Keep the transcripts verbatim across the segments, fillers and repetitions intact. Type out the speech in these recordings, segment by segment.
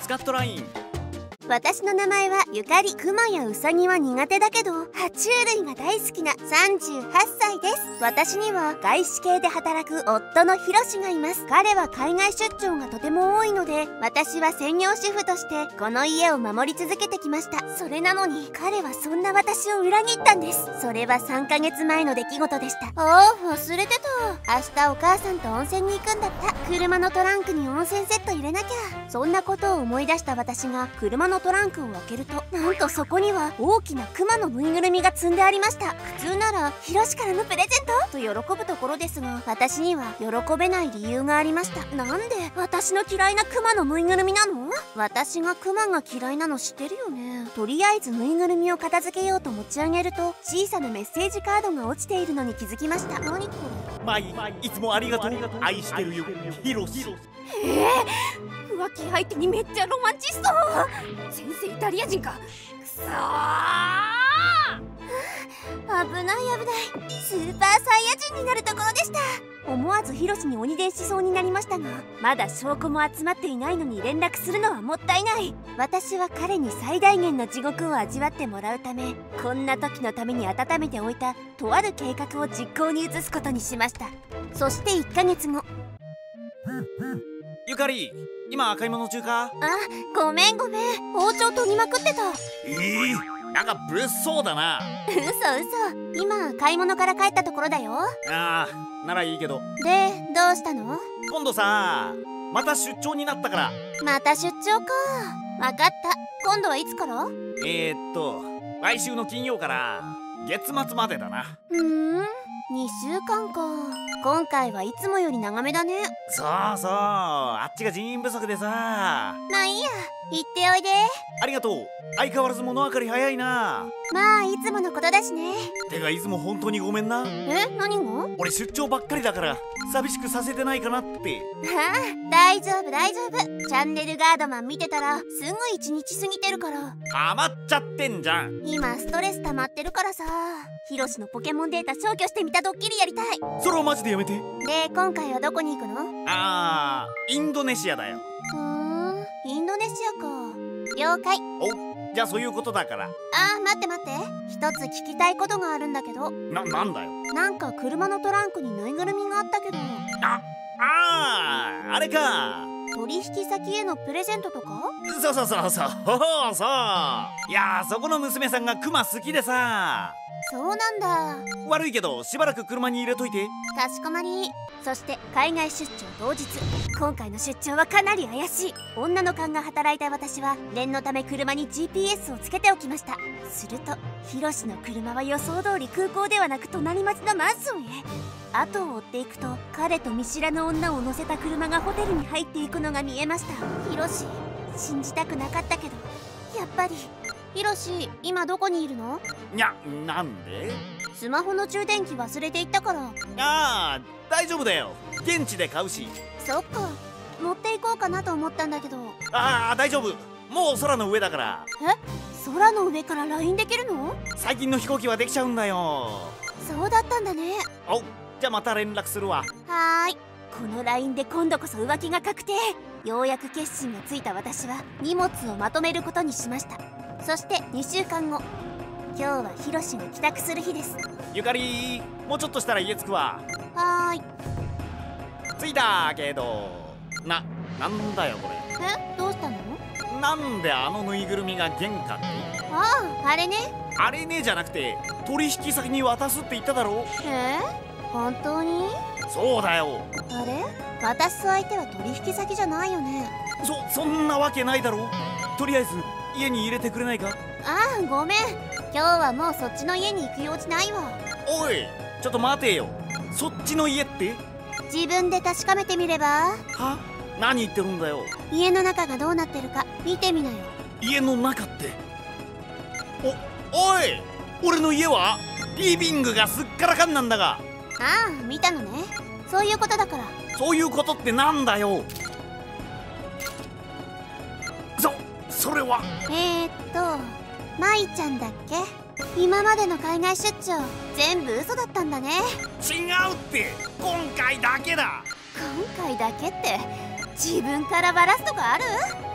カットライン。 私の名前はゆかり。クマやウサギは苦手だけど爬虫類が大好きなさんじゅうはっさいです。私には外資系で働く夫のヒロシがいます。彼は海外出張がとても多いので、私は専業主婦としてこの家を守り続けてきました。それなのに彼はそんな私を裏切ったんです。それはさんかげつまえの出来事でした。ああ、忘れてた。明日お母さんと温泉に行くんだった。車のトランクに温泉セット入れなきゃ。そんなことを思い出した私が車のトランクを開けると、なんとそこには大きなクマのぬいぐるみが積んでありました。普通ならヒロシからのプレゼントと喜ぶところですが、私には喜べない理由がありました。なんで私の嫌いなクマのぬいぐるみなの？私がクマが嫌いなの知ってるよね。とりあえずぬいぐるみを片付けようと持ち上げると、小さなメッセージカードが落ちているのに気づきました。何これ？ マイ、いつもありがとう。愛してるよ、ヒロシ。 ええー、浮気相手にめっちゃロマンチスト。先生イタリア人か。くそー。 危ない危ない。スーパーサイヤ人になるところでした。思わずヒロシに鬼伝しそうになりましたが、まだ証拠も集まっていないのに連絡するのはもったいない。私は彼に最大限の地獄を味わってもらうため、こんな時のために温めておいたとある計画を実行に移すことにしました。そしていっかげつご。 ゆかり、今買い物中か？ あ、ごめんごめん、包丁研ぎまくってた。 ええー、なんか物騒だな。 嘘嘘、今買い物から帰ったところだよ。 ああ、ならいいけど。 で、どうしたの？ 今度さ、また出張になったから。 また出張か。わかった。今度はいつから？ えーっと来週の金曜から月末までだな。 ふーん、にしゅうかんか。今回はいつもより長めだね。 そうそう、あっちが人員不足でさ。 まあいいや、行っておいで。 ありがとう。相変わらず物分かり早いな。 まあいつものことだしね。 てかいつも本当にごめんな。 え、何が？ 俺出張ばっかりだから寂しくさせてないかなって。 ああ、大丈夫大丈夫。チャンネルガードマン見てたらすぐ一日過ぎてるから。 余っちゃってんじゃん。 今ストレス溜まってるからさ、ヒロシのポケモンデータ消去してみたドッキリやりたい。 それはマジでやめて。 で、今回はどこに行くの？ あー、インドネシアだよ。 ふーん、インドネシアか。了解。 お、じゃあそういうことだから。 あー、待って待って、一つ聞きたいことがあるんだけど。 な、なんだよ。 なんか車のトランクにぬいぐるみがあったけど。 あ、あー、あれか。 取引先へのプレゼントとか？ そうそうそうそうそう。いやー、そこの娘さんがクマ好きでさ。 そうなんだ。 悪いけどしばらく車に入れといて。 かしこまり。そして海外出張当日、今回の出張はかなり怪しい。女の勘が働いた私は念のため車に ジーピーエス をつけておきました。するとヒロシの車は予想通り空港ではなく隣町のマンションへ。後を追っていくと、彼と見知らぬ女を乗せた車がホテルに入っていくのが見えました。ヒロシ、信じたくなかったけどやっぱり。ヒロシ、今どこにいるの？ いや、なんで？ スマホの充電器忘れていったから。 ああ、大丈夫だよ。現地で買うし。 そっか、持っていこうかなと思ったんだけど。 ああ、大丈夫。もう空の上だから。 え、空の上から ライン できるの？ 最近の飛行機はできちゃうんだよ。 そうだったんだね。 お、じゃあまた連絡するわ。 はーい。この ライン で今度こそ浮気が確定。ようやく決心がついた私は荷物をまとめることにしました。そしてにしゅうかんご、今日はヒロシが帰宅する日です。 ゆかり、もうちょっとしたら家着くわ。 はーい。 着いたけど、な、なんだよこれ。 え、どうしたの？ なんであのぬいぐるみが玄関に？ ああ、あれね。 あれねじゃなくて、取引先に渡すって言っただろ。 えー、本当に？ そうだよ。 あれ、渡す相手は取引先じゃないよね。 そ、そんなわけないだろ。とりあえず家に入れてくれないか？ ああ、ごめん。今日はもうそっちの家に行く用事ないわ。 おい、ちょっと待てよ。そっちの家って？ 自分で確かめてみれば？ は？何言ってるんだよ。 家の中がどうなってるか見てみなよ。 家の中って？お、おい、俺の家はリビングがすっからかんなんだが。 ああ、見たのね。そういうことだから。 そういうことってなんだよ。そ、それは。 えーっとマイちゃんだっけ？今までの海外出張全部嘘だったんだね。 違うって、今回だけだ。 今回だけって自分からバラすとかある？ あ、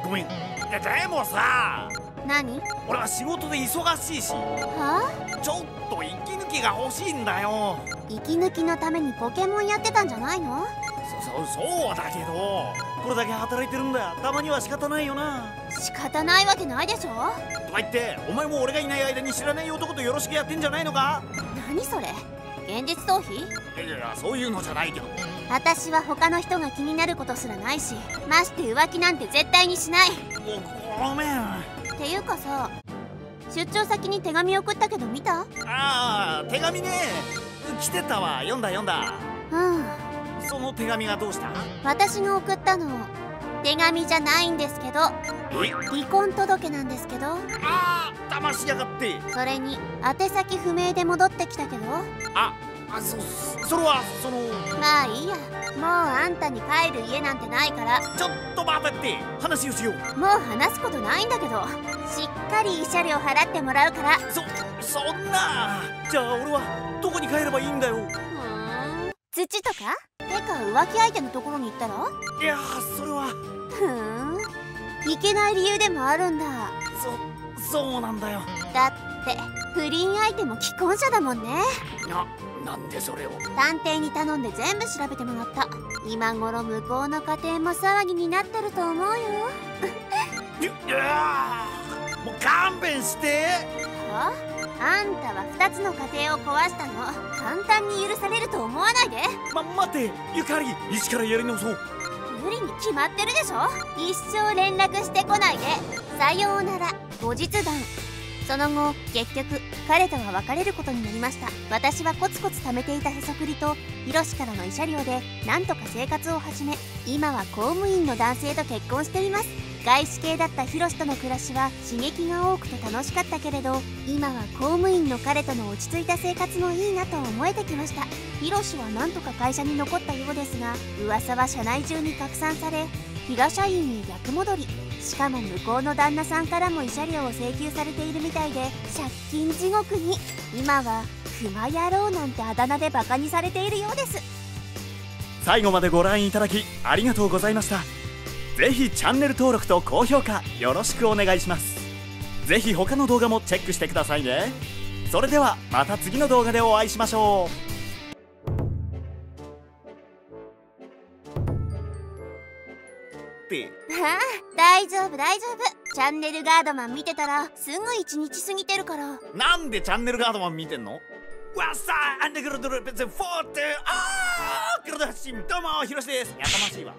ごめん。ででもさ、 何？ 俺は仕事で忙しいし、 はちょっと息抜きが欲しいんだよ。 息抜きのためにポケモンやってたんじゃないの？ そそそうだけど、これだけ働いてるんだ。たまには仕方ないよな。 仕方ないわけないでしょ。 とか言ってお前も俺がいない間に知らない男とよろしくやってんじゃないのか？ 何それ、現実逃避？ いやいや、そういうのじゃないけど。 私は他の人が気になることすらないし、まして浮気なんて絶対にしない。 ごごめん。 っていうかさ、出張先に手紙送ったけど見た？ ああ、手紙ね。来てたわ。読んだ読んだ。 うん。 その手紙がどうした？ 私が送ったの手紙じゃないんですけど、離婚届なんですけど。 ああ、騙しやがって。 それに宛先不明で戻ってきたけど。 ああ、そそれはその。 まあいいや、もうあんたに帰る家なんてないから。 ちょっと待って、話をしよう。 もう話すことないんだけど、しっかり慰謝料払ってもらうから。 そそんな。じゃあ俺はどこに帰ればいいんだよ。 ふーん、土とか？てか浮気相手のところに行ったら？ いやそれは。 ふーん、いけない理由でもあるんだ。 そそうなんだよ。 だって不倫相手も既婚者だもんね。 ななんでそれを？ 探偵に頼んで全部調べてもらった。今頃向こうの家庭も騒ぎになってると思うよ。 いやもう勘弁して。 は？あんたはふたつの家庭を壊したの簡単に許されると思わないで。 ま待って、ゆかり、一からやり直そう。 無理に決まってるでしょ。一生連絡してこないで。さようなら。後日談。その後結局彼とは別れることになりました。私はコツコツ貯めていたへそくりとヒロシからの慰謝料でなんとか生活を始め、今は公務員の男性と結婚しています。外資系だったヒロシとの暮らしは刺激が多くて楽しかったけれど、今は公務員の彼との落ち着いた生活もいいなと思えてきました。ヒロシはなんとか会社に残ったようですが、噂は社内中に拡散され、平社員に逆戻り。しかも向こうの旦那さんからも慰謝料を請求されているみたいで、借金地獄に。今はクマ野郎なんてあだ名でバカにされているようです。 最後までご覧いただきありがとうございました。ぜひチャンネル登録と高評価よろしくお願いします。ぜひ他の動画もチェックしてくださいね。それではまた次の動画でお会いしましょう。 ああ、大丈夫大丈夫。チャンネルガードマン見てたらすぐ一日過ぎてるから。 なんでチャンネルガードマン見てんの？わっさあ、アンデグルドルペツフォーテあークルダッシン、どうもヒロシです。やかましいわ。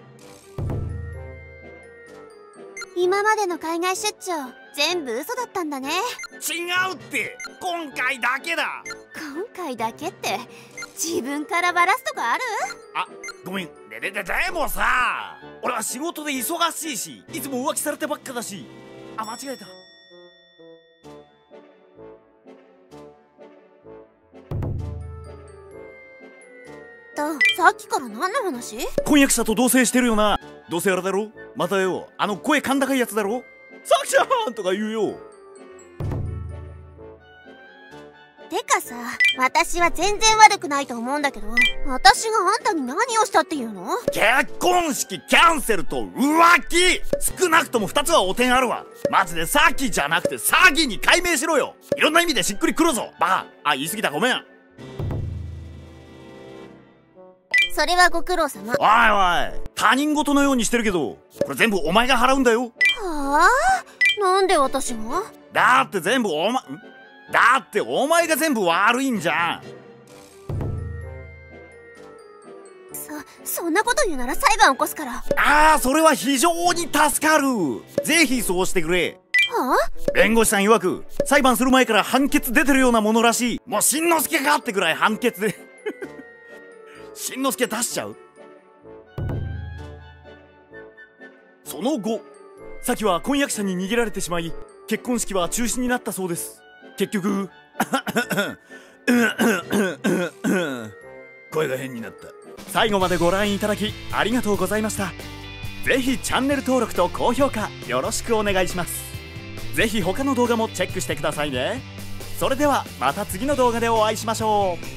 今までの海外出張全部嘘だったんだね。 違うって、今回だけだ。 今回だけって自分からバラすとかある？ あ、ごめん。ででででもさ、俺は仕事で忙しいし、いつも浮気されてばっかだし。あ、間違えた。 と、さっきから何の話？ 婚約者と同棲してるよな。どうせあれだろ？またよ、あの声甲高いやつだろ？サクちゃんとか言うよ。 てかさ、私は全然悪くないと思うんだけど、私があんたに何をしたっていうの？ 結婚式キャンセルと浮気、少なくともふたつは汚点あるわ。マジで詐欺じゃなくて詐欺に改名しろよ。いろんな意味でしっくりくるぞバカ。あ、言い過ぎた、ごめん。 それはご苦労様。 おいおい、他人事のようにしてるけど、これ全部お前が払うんだよ。 はあ？なんで私が？ だって全部お前、だってお前が全部悪いんじゃん。 そ、そんなこと言うなら裁判起こすから。 ああ、それは非常に助かる。ぜひそうしてくれ。 はあ？ 弁護士さん曰く、裁判する前から判決出てるようなものらしい。もうしんのすけかってくらい判決でしんのすけ出しちゃう。その後、サキは婚約者に逃げられてしまい、結婚式は中止になったそうです。結局声が変になった。最後までご覧いただきありがとうございました。ぜひチャンネル登録と高評価よろしくお願いします。ぜひ他の動画もチェックしてくださいね。それではまた次の動画でお会いしましょう。